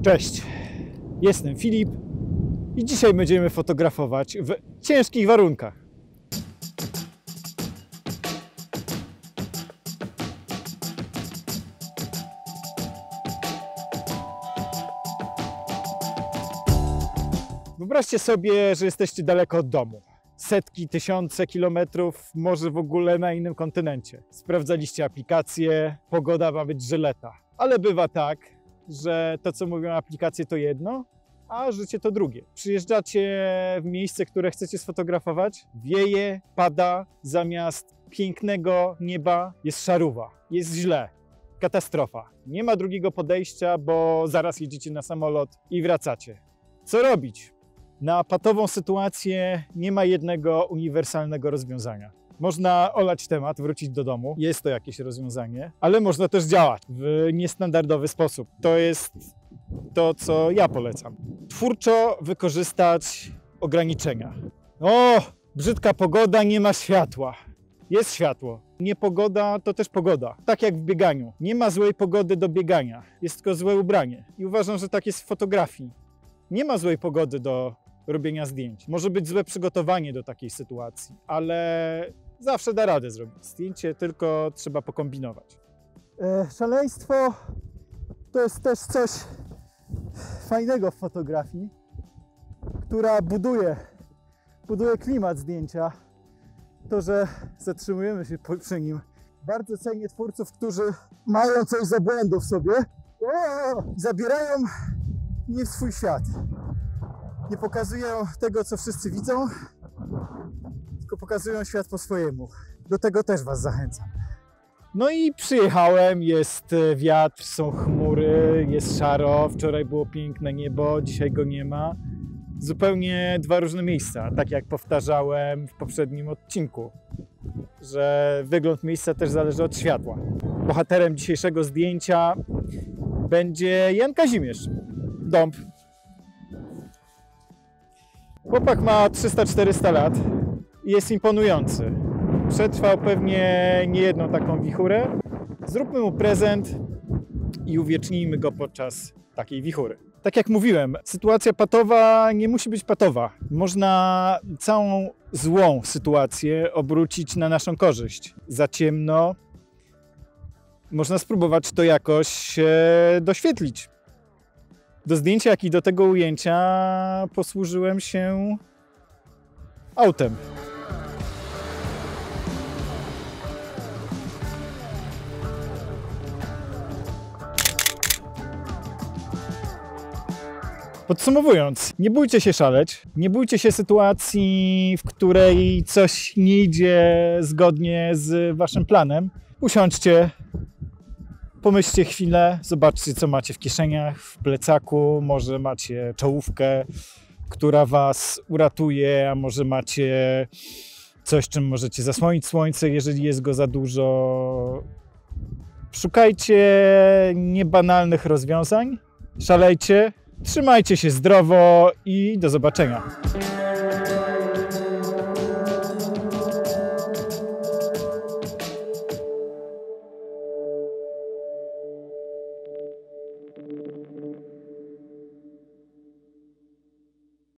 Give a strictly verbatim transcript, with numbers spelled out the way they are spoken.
Cześć, jestem Filip i dzisiaj będziemy fotografować w ciężkich warunkach. Wyobraźcie sobie, że jesteście daleko od domu. Setki, tysiące kilometrów, może w ogóle na innym kontynencie. Sprawdzaliście aplikacje, pogoda ma być żyleta. Ale bywa tak, że to, co mówią aplikacje, to jedno, a życie to drugie. Przyjeżdżacie w miejsce, które chcecie sfotografować, wieje, pada, zamiast pięknego nieba jest szaruwa, jest źle, katastrofa. Nie ma drugiego podejścia, bo zaraz jedziecie na samolot i wracacie. Co robić? Na patową sytuację nie ma jednego uniwersalnego rozwiązania. Można olać temat, wrócić do domu, jest to jakieś rozwiązanie, ale można też działać w niestandardowy sposób. To jest to, co ja polecam. Twórczo wykorzystać ograniczenia. O, brzydka pogoda, nie ma światła. Jest światło. Niepogoda to też pogoda. Tak jak w bieganiu. Nie ma złej pogody do biegania. Jest tylko złe ubranie. I uważam, że tak jest w fotografii. Nie ma złej pogody do robienia zdjęć. Może być złe przygotowanie do takiej sytuacji, ale zawsze da radę zrobić zdjęcie, tylko trzeba pokombinować. E, szaleństwo to jest też coś fajnego w fotografii, która buduje, buduje klimat zdjęcia. To, że zatrzymujemy się przy nim. Bardzo cenię twórców, którzy mają coś za błędów w sobie, o, zabierają nie w swój świat. Nie pokazują tego, co wszyscy widzą, tylko pokazują świat po swojemu. Do tego też Was zachęcam. No i przyjechałem, jest wiatr, są chmury, jest szaro. Wczoraj było piękne niebo, dzisiaj go nie ma. Zupełnie dwa różne miejsca, tak jak powtarzałem w poprzednim odcinku, że wygląd miejsca też zależy od światła. Bohaterem dzisiejszego zdjęcia będzie Jan Kazimierz, Dąb. Chłopak ma trzysta czterysta lat i jest imponujący. Przetrwał pewnie niejedną taką wichurę. Zróbmy mu prezent i uwiecznijmy go podczas takiej wichury. Tak jak mówiłem, sytuacja patowa nie musi być patowa. Można całą złą sytuację obrócić na naszą korzyść. Za ciemno, można spróbować to jakoś e, doświetlić. Do zdjęcia, jak i do tego ujęcia posłużyłem się autem. Podsumowując, nie bójcie się szaleć, nie bójcie się sytuacji, w której coś nie idzie zgodnie z waszym planem. Usiądźcie, pomyślcie chwilę, zobaczcie, co macie w kieszeniach, w plecaku, może macie czołówkę, która was uratuje, a może macie coś, czym możecie zasłonić słońce, jeżeli jest go za dużo. Szukajcie niebanalnych rozwiązań, szalejcie, trzymajcie się zdrowo i do zobaczenia.